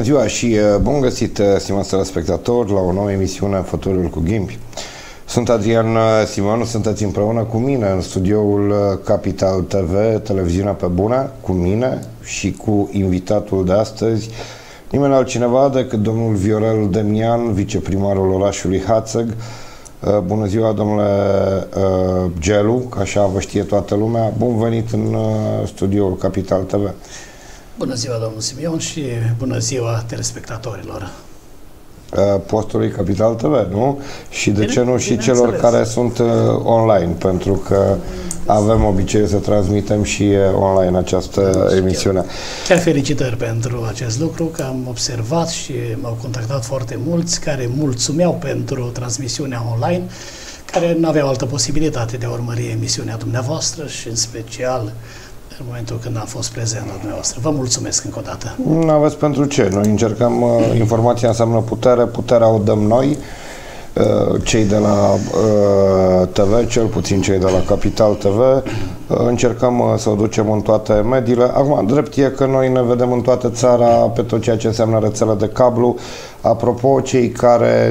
ziua și bun găsit, stimați telespectatori, la o nouă emisiune Fătoriul cu Ghimbi. Sunt Adrian Simonu, sunteți împreună cu mine în studioul Capital TV, televiziunea pe bună, cu mine și cu invitatul de astăzi, nimeni altcineva decât domnul Viorel Demian, viceprimarul orașului Hațeg. Bună ziua, domnule Gelu, că așa vă știe toată lumea. Bun venit în studioul Capital TV. Bună ziua, domnul Simion, și bună ziua telespectatorilor postului Capital TV, nu? Și de ce nu și celor care sunt online, pentru că avem obiceiul să transmitem și online această emisiune. Chiar felicitări pentru acest lucru, că am observat și m-au contactat foarte mulți care mulțumeau pentru transmisiunea online, care nu aveau altă posibilitate de a urmări emisiunea dumneavoastră și în special în momentul când am fost prezent la dumneavoastră. Vă mulțumesc încă o dată. Nu aveți pentru ce. Noi încercăm, informația înseamnă putere, puterea o dăm noi, cei de la TV, cel puțin cei de la Capital TV, încercăm să o ducem în toate mediile. Acum, drept e că noi ne vedem în toată țara pe tot ceea ce înseamnă rețele de cablu. Apropo, cei care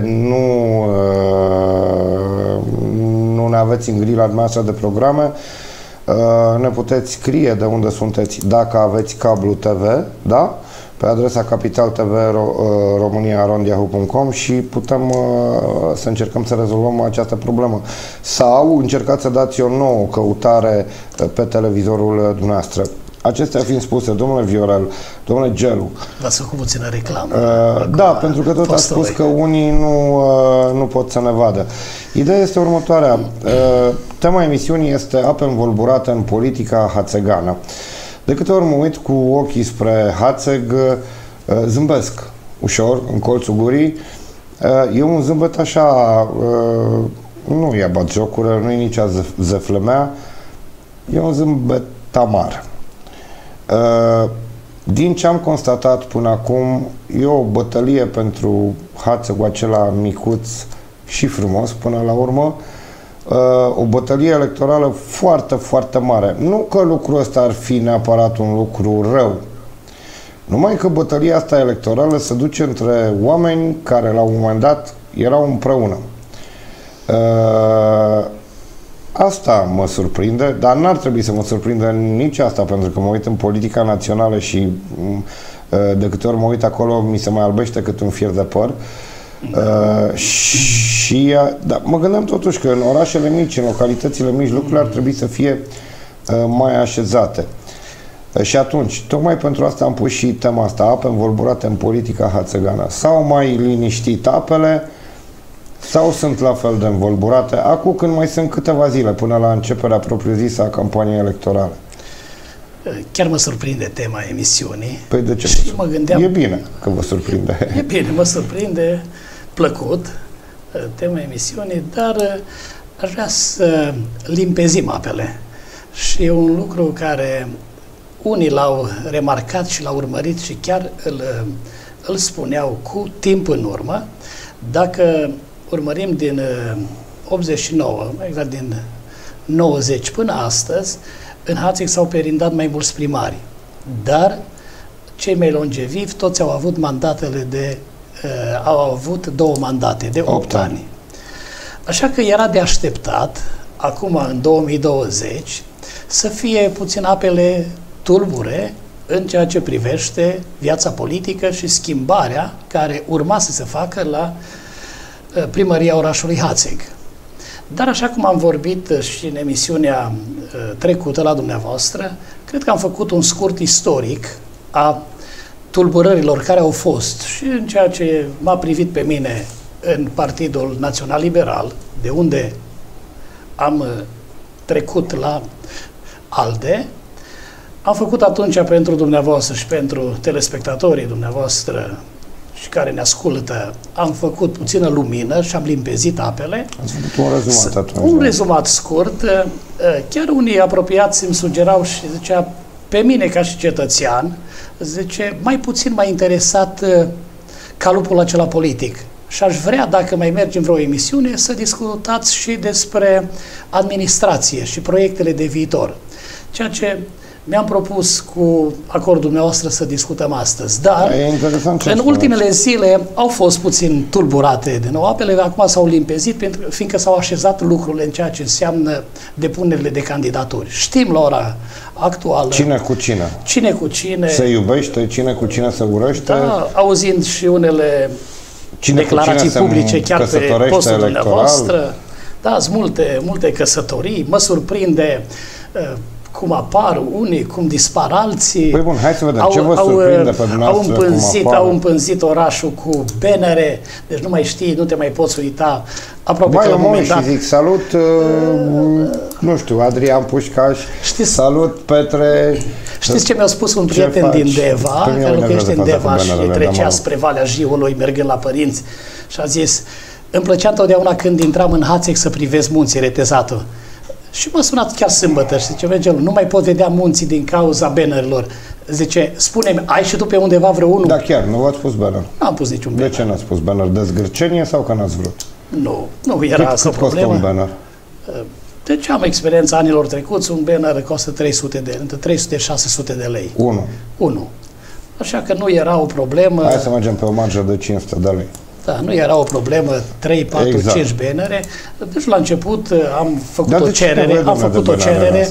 nu ne aveți în grila dumneavoastră de programe, ne puteți scrie de unde sunteți dacă aveți cablu TV, da? Pe adresa capitaltv.romania@yahoo.com și putem să încercăm să rezolvăm această problemă. Sau încercați să dați o nouă căutare pe televizorul dumneavoastră. Acestea fiind spuse, domnule Viorel, domnule Gelu, v-ați făcut puțină reclamă. Da, pentru că tot ați spus că unii nu pot să ne vadă. Ideea este următoarea. Tema emisiunii este ape învolburate în politica hațegană. De câte ori mă uit cu ochii spre Hațeg, zâmbesc ușor, în colțul gurii. E un zâmbet așa, nu e batjocură, nu e nici a zeflemea, e un zâmbet amar. Din ce am constatat până acum, e o bătălie pentru Hațegul acela micuț și frumos până la urmă, o bătălie electorală foarte, foarte mare. Nu că lucrul ăsta ar fi neapărat un lucru rău, numai că bătălia asta electorală se duce între oameni care la un moment dat erau împreună. Asta mă surprinde, dar n-ar trebui să mă surprindă nici asta, pentru că mă uit în politica națională și de câte ori mă uit acolo mi se mai albește cât un fier de păr. Da, mă gândeam totuși că în orașele mici, în localitățile mici, lucrurile ar trebui să fie mai așezate. Și atunci, tocmai pentru asta am pus și tema asta, ape învolburate în politica hațegană. Sau mai liniștit apele, sau sunt la fel de învolburate, acum când mai sunt câteva zile până la începerea propriu-zisă a campaniei electorale. Chiar mă surprinde tema emisiunii. Păi de ce? Și mă gândeam, e bine că vă surprinde. E bine, mă surprinde, plăcut, tema emisiunii, dar aș vrea să limpezim apele. Și e un lucru care unii l-au remarcat și l-au urmărit și chiar îl spuneau cu timp în urmă. Dacă urmărim din 89, exact din 90 până astăzi, în Hațeg s-au perindat mai mulți primari, dar cei mai longevivi toți au avut mandatele au avut 2 mandate de 8 ani. Așa că era de așteptat, acum în 2020, să fie puțin apele tulbure în ceea ce privește viața politică și schimbarea care urma să se facă la primăria orașului Hațeg. Dar așa cum am vorbit și în emisiunea trecută la dumneavoastră, cred că am făcut un scurt istoric a tulburărilor care au fost și în ceea ce m-a privit pe mine în Partidul Național Liberal, de unde am trecut la ALDE. Am făcut atunci pentru dumneavoastră și pentru telespectatorii dumneavoastră și care ne ascultă, am făcut puțină lumină și am limpezit apele. Ați făcut un rezumat atunci. Un rezumat scurt. Chiar unii apropiați îmi sugerau și zicea, pe mine ca și cetățean, zice, mai puțin m-a interesat calupul acela politic. Și aș vrea, dacă mai mergem vreo emisiune, să discutați și despre administrație și proiectele de viitor. Ceea ce Mi-am propus cu acordul dumneavoastră să discutăm astăzi, dar în ultimele zile au fost puțin tulburate de nou apele, acum s-au limpezit, fiindcă s-au așezat lucrurile în ceea ce înseamnă depunerile de candidaturi. Știm la ora actuală... Cine cu cine? Cine cu cine... Se iubește, cine cu cine se urăște? Da, auzind și unele declarații publice chiar pe postul dumneavoastră. Da, sunt multe căsătorii. Mă surprinde cum apar unii, cum dispar alții. Păi bun, hai să vedem ce vă surprinde pe dumneavoastră. Au împânzit orașul cu benere, deci nu mai știi, nu te mai poți uita. Aproape că la un moment dat... și zic salut, nu știu, Adrian Pușcaș, salut Petre. Știți ce mi-a spus un prieten din Deva, care locuiește în Deva și trecea spre Valea Jiului, mergând la părinți, și a zis: îmi plăcea întotdeauna când intram în Hațeg să privesc munții, Retezatul. Și m-a sunat chiar sâmbătă și zice: Vengelul, nu mai pot vedea munții din cauza bannerilor. Zice, spune-mi, ai și tu pe undeva vreo unul? Da, chiar, nu v-ați pus banner. N-am pus niciun banner. De ce n-ați pus banner? De zgârcenie sau că n-ați vrut? Nu era asta problema. Cât costă un banner? Deci am experiența anilor trecuți, un banner costă între 300 și 600 de lei. Unu. Așa că nu era o problemă. Hai să mergem pe o marjă de 500 de lei. Da, nu era o problemă, 3, 4, exact. 5 bannere. Deci la început am făcut o cerere,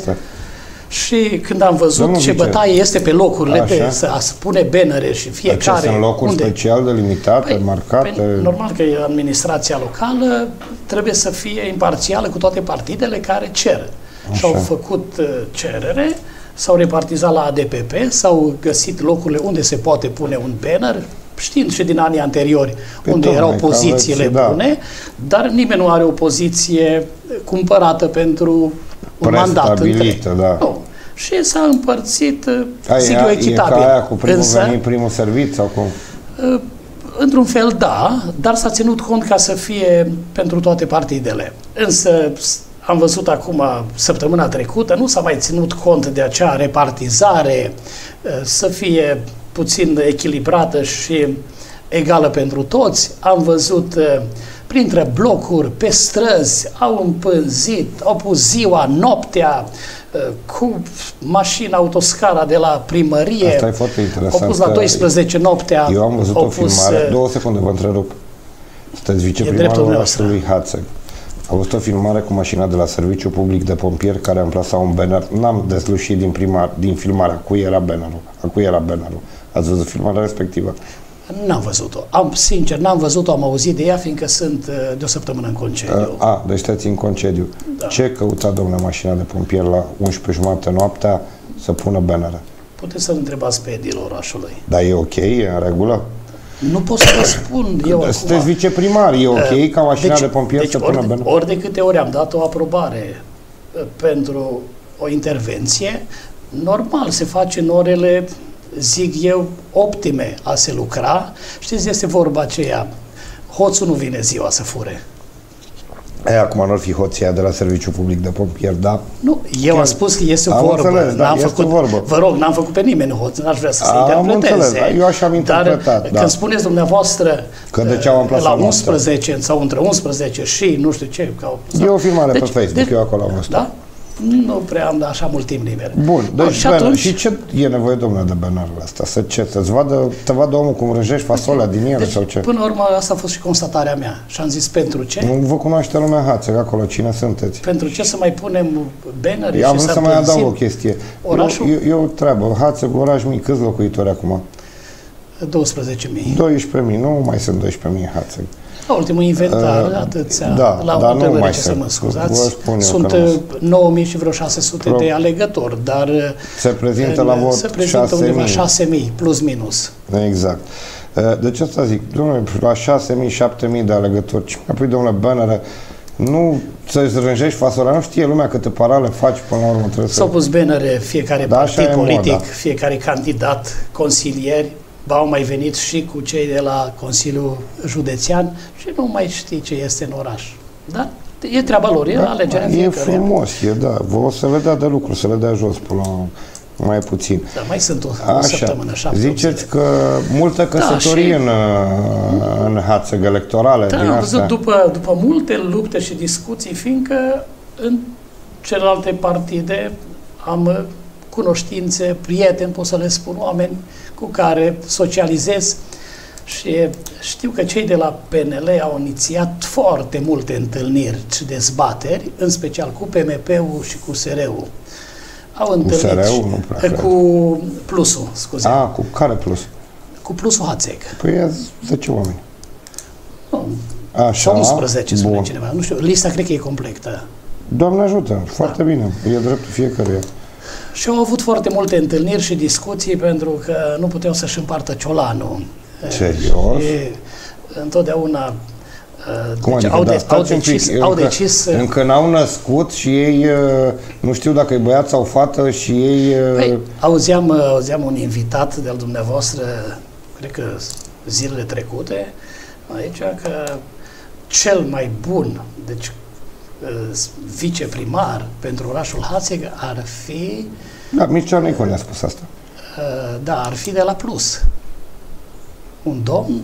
și când am văzut ce bătaie este pe locurile, să pune bannere și fiecare... Acestea sunt locuri special delimitate, marcate? Normal că administrația locală trebuie să fie imparțială cu toate partidele care cer. Și au făcut cerere, s-au repartizat la ADPP, s-au găsit locurile unde se poate pune un banner, știind și din anii anteriori unde erau pozițiile bune, dar nimeni nu are o poziție cumpărată pentru un mandat întreg. Da. Nu. Și s-a împărțit, zic eu, echitabil. E ca aia cu primul venit, primul servit sau cum? Într-un fel, da, dar s-a ținut cont ca să fie pentru toate partidele. Însă am văzut acum, săptămâna trecută, nu s-a mai ținut cont de acea repartizare, să fie puțin echilibrată și egală pentru toți. Am văzut printre blocuri, pe străzi, au împânzit, au pus ziua, noaptea, cu mașina, autoscara de la primărie. Asta e foarte interesant. Au pus la 12 noaptea. Eu am văzut o filmare, 2 secunde, vă întrerup. Sunteți viceprimarul orașului Hațeg. Am văzut o filmare cu mașina de la Serviciul Public de Pompieri care amplasat un banner. N-am deslușit din filmarea cui era bannerul. Ați văzut filmarea respectivă? N-am văzut-o. Sincer, n-am văzut-o, am auzit de ea, fiindcă sunt de o săptămână în concediu. Deci stați în concediu. Da. Ce căuta, domnule, mașina de pompieri la 11:30 noaptea să pună bannere? Puteți să-l întrebați pe edilul orașului. Dar e ok? E în regulă? Nu pot să vă spun eu acum. Sunteți viceprimar, e ok ca mașina de pompieri să pună bannere? Ori de câte ori am dat o aprobare pentru o intervenție, normal se face în orele, zic eu, optime a se lucra. Știți, este vorba aceea, hoțul nu vine ziua să fure. Acum nu ar fi hoția de la Serviciul Public de Pompieri, da? Nu, eu am spus că este o vorbă. Înțeles, da, vă rog, n-am făcut pe nimeni hoț, n-aș vrea să se interpreteze. Înțeles, da, eu așa am interpretat. Dar când spuneți dumneavoastră că de ce am la 11 sau între 11 și nu știu ce. E o filmare pe Facebook, eu acolo am văzut. Da? Nu prea am dat așa mult timp liber. Bun, deci și ce e nevoie, domnule, de bannerul ăsta? Să-ți vadă omul cum rânjești fasolea din ele sau ce? Până la urmă, asta a fost și constatarea mea. Și am zis, pentru ce? Nu vă cunoaște lumea Hațeg acolo, cine sunteți? Pentru ce să mai punem bannere și am vrut să mai adaug o chestie. E o treabă. Hațeg, oraș mic, câți locuitori acum? 12.000. 12.000, nu mai sunt 12.000 în Hațeg. La ultimul inventar, atâția, da, la nu mai să mă scuzați, sunt 9.000 și vreo 600 de alegători, dar se prezintă la vot 6.000 plus minus. Exact. Deci asta zic, domnule, la 6.000, 7.000 de alegători, ce mi-a pui, domnule, bannere, nu să-ți rânjești fasolea, nu știe lumea câte parale faci până la urmă. S-au pus bannere fiecare partid politic, fiecare candidat, consilieri. Au mai venit și cu cei de la Consiliul Județean și nu mai știi ce este în oraș. Da? E treaba lor, e alegerea fiecăruia. E frumos, da. Vă o să le dea de lucru, să le dea jos până la mai puțin. Da, mai sunt o săptămână, 7-8 ziceți că multă căsătorie în Hațeg electorale. Da, am văzut după multe lupte și discuții, fiindcă în celelalte partide am cunoștințe, prieteni, pot să le spun, oameni cu care socializez. Și știu că cei de la PNL au inițiat foarte multe întâlniri și dezbateri, în special cu PMP-ul și cu SR-ul. Au întâlnit cu Plusul, scuze. Cu care Plus? Cu Plusul Hațeg. Păi 10 oameni. Nu, așa, 11, spune cineva. Nu știu, lista cred că e completă. Doamne ajută, foarte bine. E dreptul fiecăruia. Și au avut foarte multe întâlniri și discuții pentru că nu puteau să-și împartă ciolanul. Serios? Și întotdeauna cum deci adică, au decis... Încă n-au născut și ei, nu știu dacă e băiat sau fată și ei... Păi, auzeam un invitat de-al dumneavoastră, cred că zilele trecute, aici, că cel mai bun, deci viceprimar pentru orașul Hațeg ar fi... Da, Mircea Necone a spus asta. Da, ar fi de la Plus. Un domn,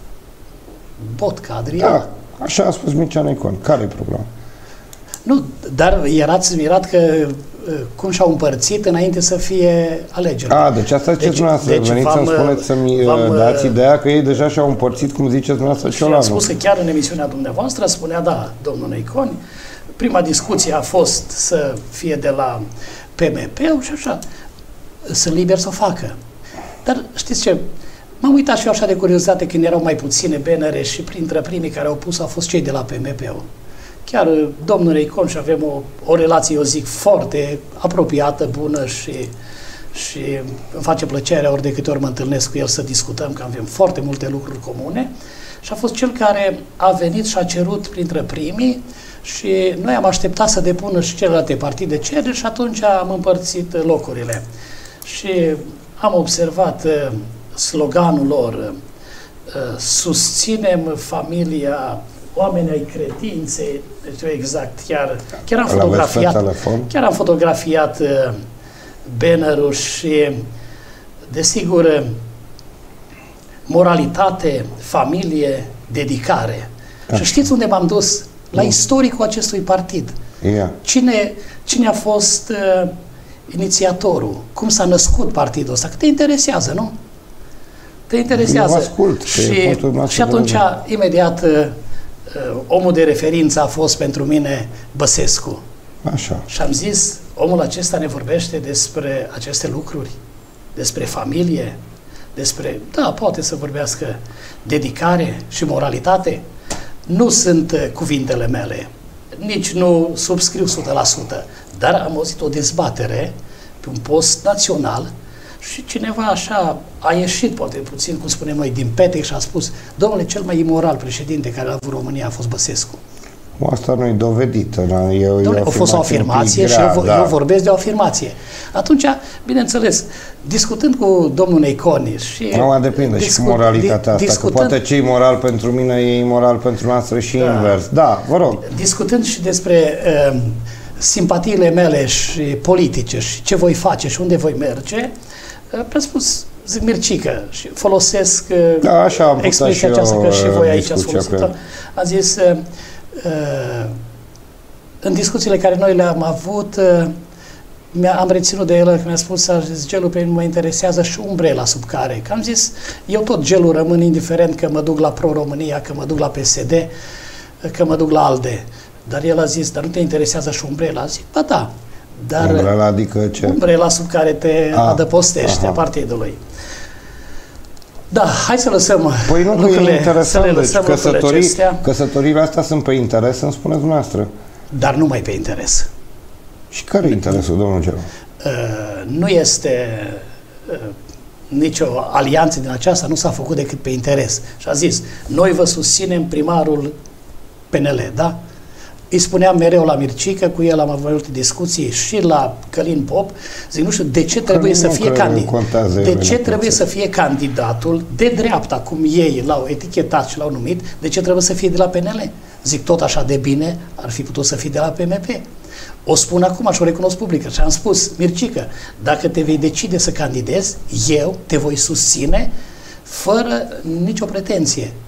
Botca Adrian. Da, așa a spus Mircea Necone. Care-i problema? Nu, dar erați mirat că cum și-au împărțit înainte să fie alegeri. Deci asta ziceți dumneavoastră. Veniți să-mi spuneți, să-mi dați ideea că ei deja și-au împărțit, cum ziceți dumneavoastră, ciolanul. Am spus că chiar în emisiunea dumneavoastră spunea, da, domnul Necone, prima discuție a fost să fie de la PMP-ul și așa. Sunt liber să o facă. Dar știți ce? M-am uitat și eu așa de curiozitate când erau mai puține bannere și printre primii care au pus au fost cei de la PMP-ul. Chiar domnul Necone și avem o relație, eu zic, foarte apropiată, bună și îmi face plăcere ori de câte ori mă întâlnesc cu el să discutăm, că avem foarte multe lucruri comune. Și a fost cel care a venit și a cerut printre primii și noi am așteptat să depună și celelalte partide cereri și atunci am împărțit locurile. Și am observat sloganul lor, susținem familia, oameni ai credinței, deci exact, chiar am fotografiat bannerul și, desigur, moralitate, familie, dedicare. Și știți unde m-am dus? La istoricul acestui partid. Cine a fost inițiatorul? Cum s-a născut partidul ăsta? Că te interesează, nu? Te interesează. Ascult, și atunci, imediat, omul de referință a fost pentru mine Băsescu. Așa. Și am zis, omul acesta ne vorbește despre aceste lucruri, despre familie, despre, da, poate să vorbească dedicare și moralitate. Nu sunt cuvintele mele, nici nu subscriu 100%, dar am auzit o dezbatere pe un post național și cineva așa a ieșit, poate puțin, cum spunem noi, din petec și a spus, domnule, cel mai imoral președinte care a avut România a fost Băsescu. Asta nu e dovedită. A fost o afirmație și eu vorbesc de o afirmație. Atunci, bineînțeles, discutând cu domnul Necone și... depinde și cu moralitatea asta, că poate ce e moral pentru mine e imoral pentru noastră și invers. Da, vă rog. Discutând și despre simpatiile mele și politice și ce voi face și unde voi merge, a spus, zic Mircică, și folosesc expresia aceasta, că și voi aici ați folosit-o. A zis... în discuțiile care noi le-am avut, am reținut de el că mi-a spus, gelul pe mine mă interesează și umbrela sub care. Că am zis, eu tot gelul rămân indiferent că mă duc la Pro-România, că mă duc la PSD, că mă duc la ALDE. Dar el a zis, dar nu te interesează și umbrela? Zic, ba da. Dar umbrela adică ce? Umbrela sub care te adăpostește partidului. Da, hai să lăsăm lucrurile, să le lăsăm căsătoriile astea sunt pe interes, îmi spuneți dumneavoastră. Dar numai pe interes. Și care e interesul, domnul Gelu? Nu este nicio alianță din aceasta, nu s-a făcut decât pe interes. Și a zis, noi vă susținem primarul PNL, da? Îi spuneam mereu la Mircică, cu el am avut discuții și la Călin Pop, zic, nu știu, de ce trebuie să fie să fie candidatul de dreapta, cum ei l-au etichetat și l-au numit, de ce trebuie să fie de la PNL? Zic, tot așa de bine ar fi putut să fie de la PMP. O spun acum și o recunosc publică și am spus, Mircică, dacă te vei decide să candidezi, eu te voi susține fără nicio pretenție.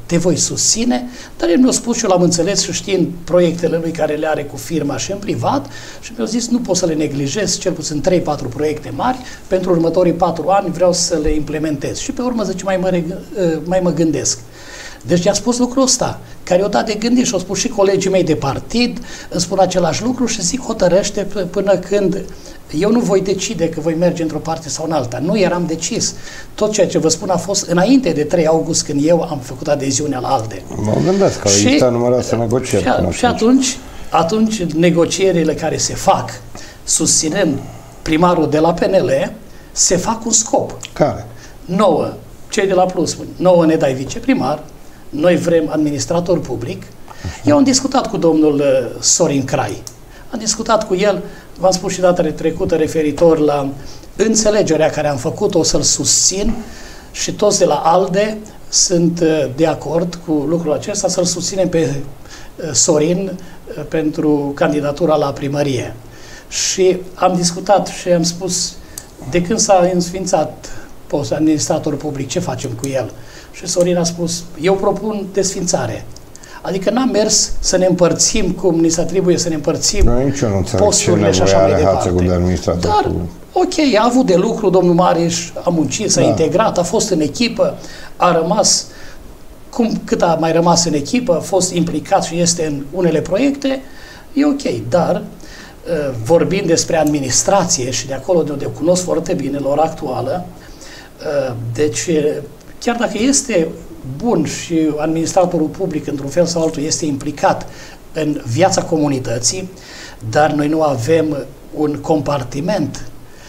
te voi susține, dar el mi-a spus și eu l-am înțeles și știind proiectele lui care le are cu firma și în privat și mi-a zis nu pot să le neglijez, cel puțin 3-4 proiecte mari, pentru următorii 4 ani vreau să le implementez. Și pe urmă zice, mai mă gândesc. Deci i-a spus lucrul ăsta, care i-a dat de gândit și au spus și colegii mei de partid, îmi spun același lucru și zic hotărăște până când eu nu voi decide că voi merge într-o parte sau în alta. Nu eram decis. Tot ceea ce vă spun a fost înainte de 3 august când eu am făcut adeziunea la ALDE. Mă gândesc că există numeroase negocieri. Și atunci negocierile care se fac susținând primarul de la PNL se fac un scop. Care? Nouă, cei de la Plus, nouă ne dai viceprimar, noi vrem administrator public. Eu am discutat cu domnul Sorin Crai. Am discutat cu el, v-am spus și data trecută referitor la înțelegerea care am făcut-o, să-l susțin și toți de la ALDE sunt de acord cu lucrul acesta, să-l susținem pe Sorin pentru candidatura la primărie. Și am discutat și am spus, de când s-a înființat postul administrator public, ce facem cu el? Și Sorin a spus, eu propun desfințare. Adică n-am mers să ne împărțim cum ni se atribuie să ne împărțim posturile și așa mai departe. Dar, ok, a avut de lucru, domnul Mariș a muncit, s-a integrat, a fost în echipă, a rămas, cât a mai rămas în echipă, a fost implicat și este în unele proiecte, e ok, dar vorbind despre administrație și de acolo de unde o cunosc foarte bine la ora actuală, deci chiar dacă este bun și administratorul public într-un fel sau altul este implicat în viața comunității, dar noi nu avem un compartiment,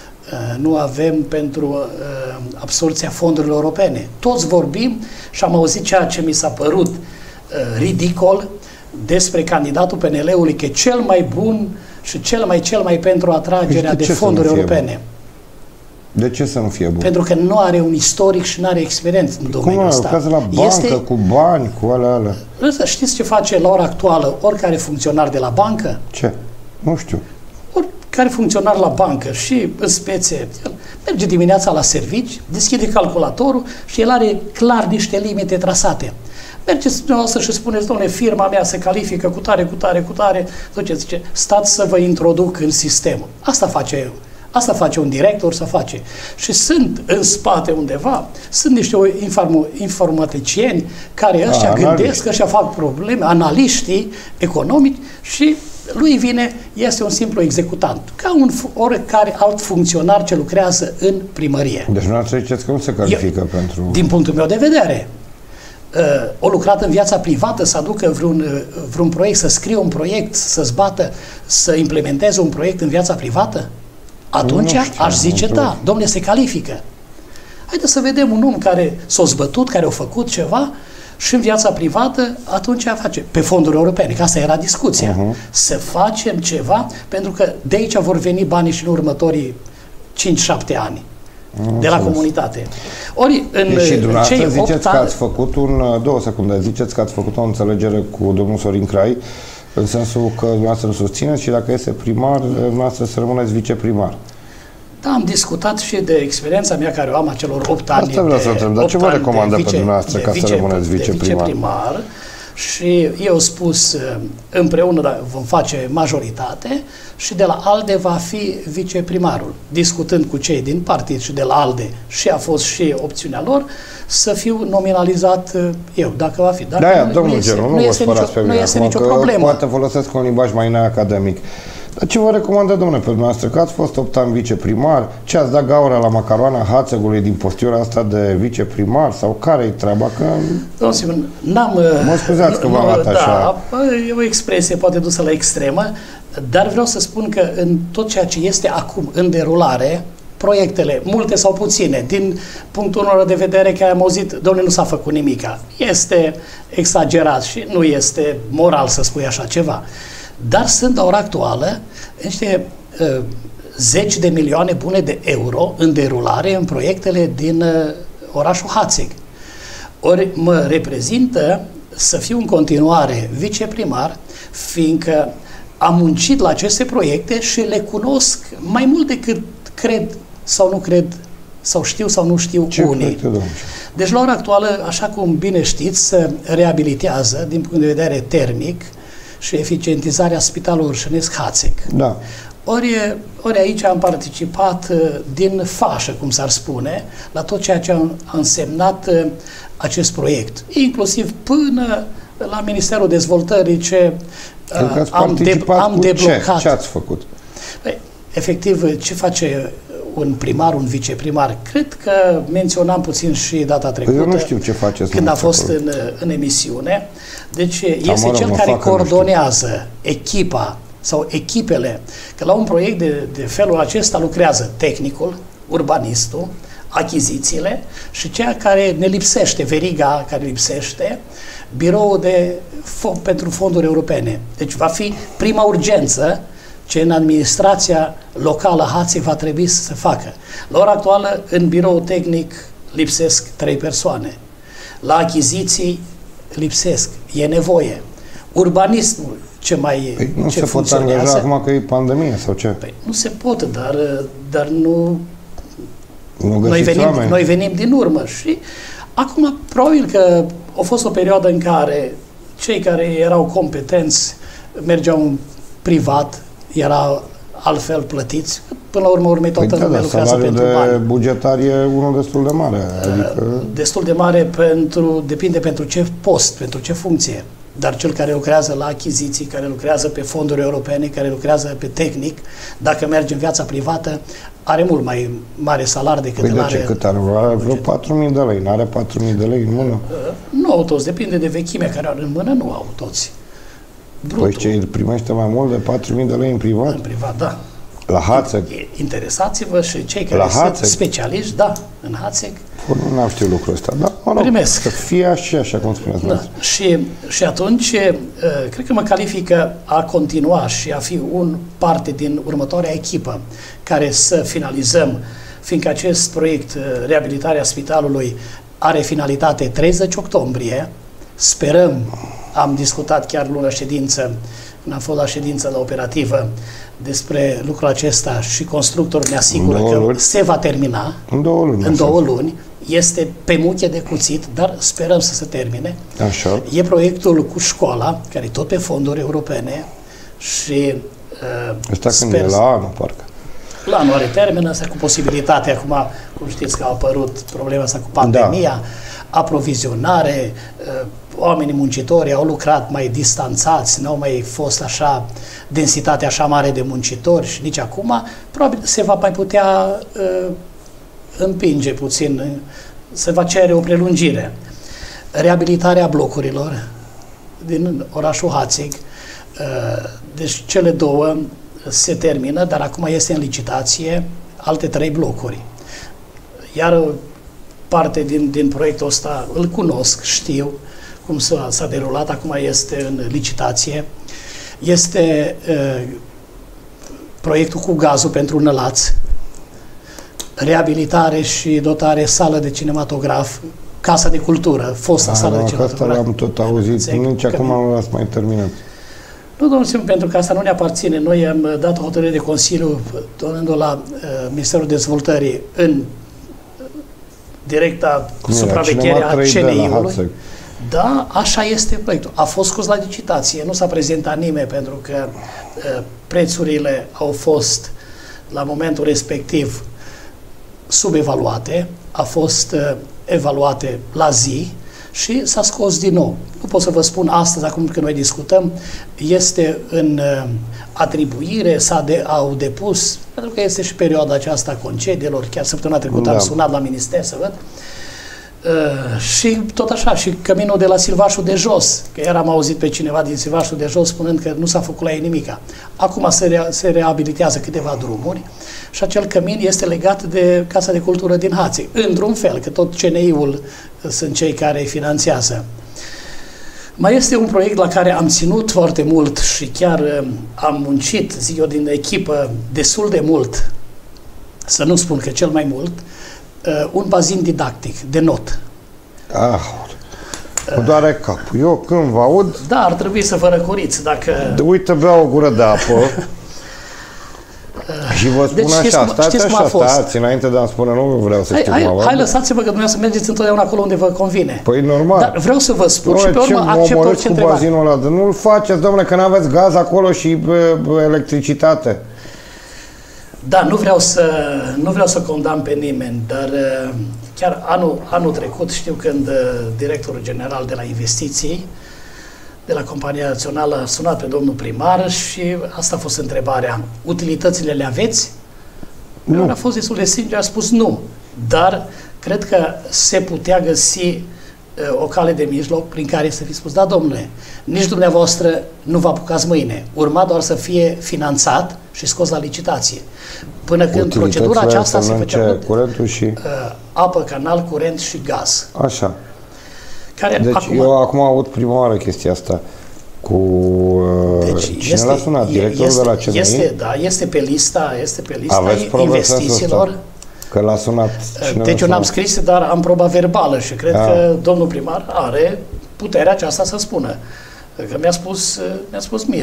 nu avem pentru absorbția fondurilor europene. Toți vorbim și am auzit ceea ce mi s-a părut ridicol despre candidatul PNL-ului, că e cel mai bun și cel mai pentru atragerea de fonduri europene. De ce să nu fie bun? Pentru că nu are un istoric și nu are experiență în domeniul ăsta. Cum la bancă, cu bani, cu alea. Știți ce face la ora actuală oricare funcționar de la bancă? Ce? Nu știu. Oricare funcționar la bancă și în spețe, merge dimineața la servici, deschide calculatorul și el are clar niște limite trasate. Mergeți dumneavoastră și spuneți, domnule, firma mea se califică cu tare, zice, stați să vă introduc în sistem. Asta face un director, să face. Și sunt în spate undeva, sunt niște informaticieni care ăștia gândesc, ăștia fac probleme, analiștii economici și lui vine, este un simplu executant, ca oricare alt funcționar ce lucrează în primărie. Deci nu ziceți că nu se califică pentru... Din punctul meu de vedere, o lucrat în viața privată, să aducă vreun proiect, să scrie un proiect, să-ți bată, să implementeze un proiect în viața privată? Atunci aș zice, da, domnule, se califică. Haideți să vedem un om care s-a zbătut, care a făcut ceva și în viața privată, atunci face pe fonduri europene, că asta era discuția. Să facem ceva, pentru că de aici vor veni banii și în următorii 5-7 ani de la comunitate. Ori în și dumneavoastră ziceți că ați făcut ziceți că ați făcut o înțelegere cu domnul Sorin Crai, în sensul că dumneavoastră îl susțineți și dacă este primar, dumneavoastră să rămâneți viceprimar. Da, am discutat și de experiența mea care o am acelor 8 ani. Asta vreau să întreb, dar ce vă recomandă pe dumneavoastră ca să rămâneți viceprimar? Și eu spus, împreună vom face majoritate și de la ALDE va fi viceprimarul. Discutând cu cei din partid și de la ALDE și a fost și opțiunea lor, să fiu nominalizat eu, dacă va fi. Dar domnul Gelu, nu vă spărați pe mine. Nu este nicio problemă. Poate folosesc un limbaj mai neacademic. Dar ce vă recomandă, domnule, pe dumneavoastră? Că ați fost 8 ani viceprimar, ce ați dat gaura la macaroana Hațegului din postura asta de viceprimar? Sau care-i treaba? Că... Domnul Simon, mă scuzați că v-am luat așa. Da, e o expresie poate dusă la extremă, dar vreau să spun că în tot ceea ce este acum în derulare, proiectele, multe sau puține, din punctul lor de vedere că am auzit, domnule, nu s-a făcut nimica. Este exagerat și nu este moral să spui așa ceva. Dar sunt la ora actuală niște zeci de milioane bune de euro în derulare în proiectele din orașul Hațeg. Ori mă reprezintă să fiu în continuare viceprimar, fiindcă am muncit la aceste proiecte și le cunosc mai mult decât cred sau nu cred sau știu sau nu știu Ce unii. proiecte, domnule? Deci, la ora actuală, așa cum bine știți, se reabilitează din punct de vedere termic și eficientizarea Spitalului Orșănesc-Hațeg. Da. Ori aici am participat din fașă, cum s-ar spune, la tot ceea ce a însemnat acest proiect, inclusiv până la Ministerul Dezvoltării ce am deblocat. Ce ați făcut? Păi, efectiv, ce face un primar, un viceprimar? Cred că menționam puțin și data trecută. Eu nu știu ce faceți. Când a fost în emisiune. Deci este cel care coordonează echipa sau echipele. Că la un proiect de felul acesta lucrează tehnicul, urbanistul, achizițiile și ceea care ne lipsește, veriga care lipsește, biroul pentru fonduri europene. Deci va fi prima urgență ce în administrația locală Hațeg va trebui să se facă. La ora actuală, în birou tehnic lipsesc 3 persoane. La achiziții lipsesc. E nevoie. Urbanismul ce mai păi nu ce se pot angaja acum că e pandemie sau ce? Păi, nu se pot, dar nu... Nu noi venim din urmă și acum probabil că a fost o perioadă în care cei care erau competenți mergeau în privat, erau altfel plătiți. Până la urmă toată lumea lucrează pentru bani. Salariul de bugetar e unul destul de mare. Adică... Destul de mare depinde pentru ce post, pentru ce funcție. Dar cel care lucrează la achiziții, care lucrează pe fonduri europene, care lucrează pe tehnic, dacă merge în viața privată, are mult mai mare salariu decât păi de ce? Cât are? Are vreo 4.000 de lei. N-are 4.000 de lei în mână? Nu au toți. Depinde de vechimea care are în mână. Nu au toți. Brutul. Păi ce, primește mai mult de 4.000 de lei în privat? În privat, da. La Hațeg? Interesați-vă și cei care sunt specialiști, da, în Hațeg. Nu am știut lucrul ăsta, dar mă rog, primesc. Să fie așa cum spuneți. Da. Și atunci, cred că mă califică a continua și a fi parte din următoarea echipă care să finalizăm, fiindcă acest proiect, reabilitarea spitalului, are finalitate 30 octombrie. Sperăm, am discutat chiar luna ședință, când am fost la ședință la operativă, despre lucrul acesta și constructorul ne asigură că se va termina în 2 luni. În 2 luni. Este pe muche de cuțit, dar sperăm să se termine. Așa. E proiectul cu școala, care e tot pe fonduri europene și ăsta când e la anul, parcă. La anul are termen, ăsta cu posibilitatea, acum, cum știți că a apărut problema asta cu pandemia, aprovizionare, oamenii muncitori au lucrat mai distanțați, n-au mai fost așa, densitatea așa mare de muncitori și nici acum, probabil se va mai putea împinge puțin, se va cere o prelungire. Reabilitarea blocurilor din orașul Hațeg, deci cele 2 se termină, dar acum este în licitație alte 3 blocuri. Iar parte din proiectul ăsta îl cunosc, știu cum s-a derulat, acum este în licitație. Este proiectul cu gazul pentru Nălaț, reabilitare și dotare sală de cinematograf, Casa de Cultură, fosta sală de cinematograf. Asta l-am tot auzit, nici acum nu l-ați mai terminat. Nu, domnul Simon, pentru că asta nu ne aparține. Noi am dat o hotărâre de Consiliu, donând-o la Ministerul Dezvoltării în directa supraveghere a CNI-ului. Da, așa este proiectul. A fost scos la licitație, nu s-a prezentat nimeni pentru că prețurile au fost la momentul respectiv subevaluate, a fost evaluate la zi și s-a scos din nou. Nu pot să vă spun astăzi, acum că noi discutăm, este în atribuire, au depus, pentru că este și perioada aceasta a concediilor, chiar săptămâna trecută am sunat la minister să văd, și tot așa, și căminul de la Silvașul de Jos, că iar am auzit pe cineva din Silvașul de Jos spunând că nu s-a făcut la ei nimica. Acum se reabilitează câteva drumuri și acel cămin este legat de Casa de Cultură din Hațeg, într-un fel, că tot CNI-ul sunt cei care finanțează. Mai este un proiect la care am ținut foarte mult și chiar am muncit, zic eu, din echipă destul de mult, să nu spun că cel mai mult, un bazin didactic de not. Mă doare capul. Eu când vă aud... Da, ar trebui să vă răcoriți dacă... Uite, beau o gură de apă Și vă spun Deci, așa, stați înainte de a-mi spune, nu vreau să știu. Hai lăsați-vă că dumneavoastră mergeți întotdeauna acolo unde vă convine. Păi normal. Dar vreau să vă spun și pe urmă accept orice întrebare. Nu-l faceți, domnule, că n-aveți gaz acolo și electricitate. Da, nu vreau să condamn pe nimeni, dar chiar anul trecut, știu când directorul general de la investiții de la Compania Națională a sunat pe domnul primar și asta a fost întrebarea. Utilitățile le aveți? Nu. A fost destul de sincer, a spus nu. Dar cred că se putea găsi o cale de mijloc prin care să fi spus, da, domnule, nici dumneavoastră nu vă apucați mâine. Urma doar să fie finanțat și scos la licitație. Până când procedura aceasta se făcea curentul și apă, canal, curent și gaz. Așa. Deci eu acum aud prima oară chestia asta cu cine l-a sunat? Directorul de la CNI? Este pe lista investițiilor. Că l-a sunat. Deci eu n-am scris, dar am proba verbală și cred că domnul primar are puterea aceasta să spună. Că mi-a spus mie.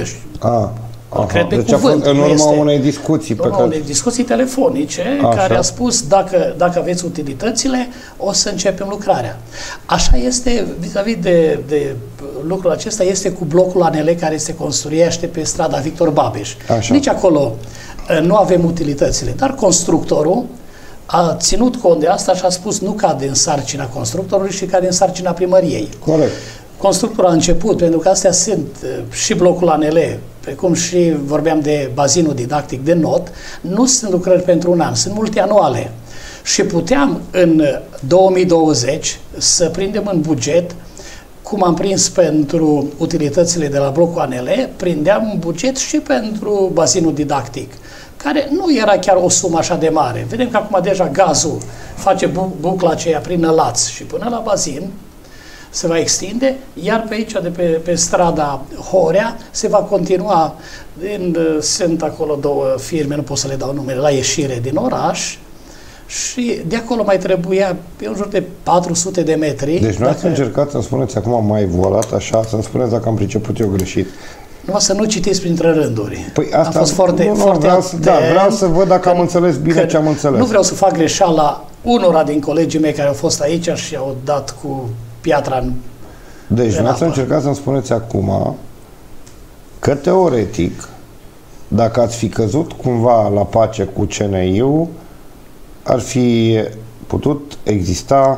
Cred pe deci cuvânt. A fost în urma unei discuții. Unei discuții telefonice care a spus dacă aveți utilitățile, o să începem lucrarea. Așa este vis-a-vis de lucrul acesta, este cu blocul ANL care se construiește pe strada Victor Babeș. Nici acolo nu avem utilitățile, dar constructorul a ținut cont de asta și a spus nu cade în sarcina constructorului, ci cade în sarcina primăriei. Corect. Constructorul a început, pentru că astea sunt și blocul ANL, precum și vorbeam de bazinul didactic de not, nu sunt lucrări pentru un an, sunt multianuale. Și puteam în 2020 să prindem în buget, cum am prins pentru utilitățile de la blocul ANL, prindeam în buget și pentru bazinul didactic, care nu era chiar o sumă așa de mare. Vedem că acum deja gazul face bucla aceea prin Nălaț și până la bazin, se va extinde, iar pe aici, pe strada Horea, se va continua. Sunt acolo două firme, nu pot să le dau numele, la ieșire din oraș și de acolo mai trebuia pe în jur de 400 de metri. Deci nu ați încercat să-mi spuneți acum mai volat așa, să-mi spuneți dacă am priceput eu greșit. Numai să nu citiți printre rânduri. Păi asta, am fost foarte vreau să văd dacă am înțeles bine ce am înțeles. Nu vreau să fac greșeala unora din colegii mei care au fost aici și au dat cu piatra în Deci, nu ați încercat să-mi spuneți acum că, teoretic, dacă ați fi căzut cumva la pace cu CNI-ul, ar fi putut exista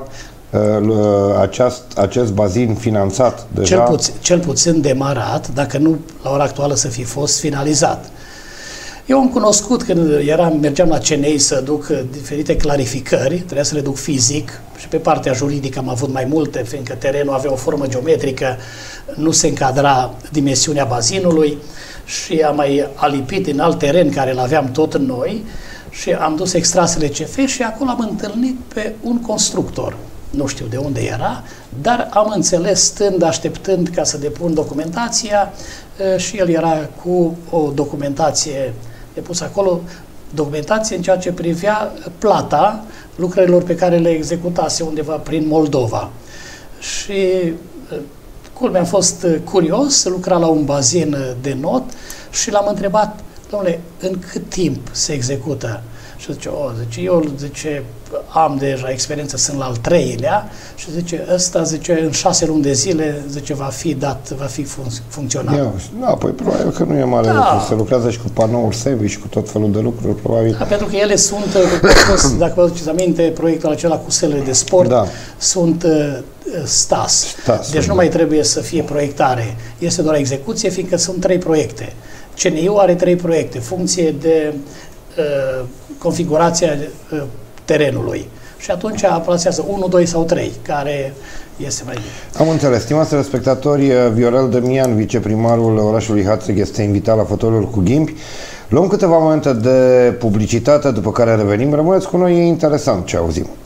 acest bazin finanțat deja? Cel puțin demarat, dacă nu la ora actuală să fi fost finalizat. Eu am cunoscut când mergeam la CNI să duc diferite clarificări, trebuia să le duc fizic și pe partea juridică am avut mai multe, fiindcă terenul avea o formă geometrică, nu se încadra dimensiunea bazinului și am mai alipit din alt teren care îl aveam tot noi și am dus extrasele CF și acolo am întâlnit pe un constructor. Nu știu de unde era, dar am înțeles stând, așteptând ca să depun documentația și el era cu o documentație depusă acolo, documentație în ceea ce privea plata lucrărilor pe care le executase undeva prin Moldova. Și culmea, am fost curios, lucra la un bazin de not și l-am întrebat, domnule, în cât timp se execută? Și eu am deja experiență, sunt la al 3-lea și ăsta, în 6 luni de zile, va fi funcțional. Păi probabil că nu e mare lucru, se lucrează și cu panouri Sevi și cu tot felul de lucruri, probabil. Da, pentru că ele sunt, dacă vă aduceți aminte, proiectul acela cu selele de sport, sunt STAS. Deci nu mai trebuie să fie proiectare, este doar execuție, fiindcă sunt 3 proiecte. CNI-ul are 3 proiecte, funcție de configurația terenului. Și atunci plasează 1, 2 sau 3, care este mai bine. Am înțeles. Stimați telespectatori, Viorel Demian, viceprimarul orașului Hațeg, este invitat la Fotoliul cu Ghimbi. Luăm câteva momente de publicitate, după care revenim. Rămâneți cu noi, e interesant ce auzim.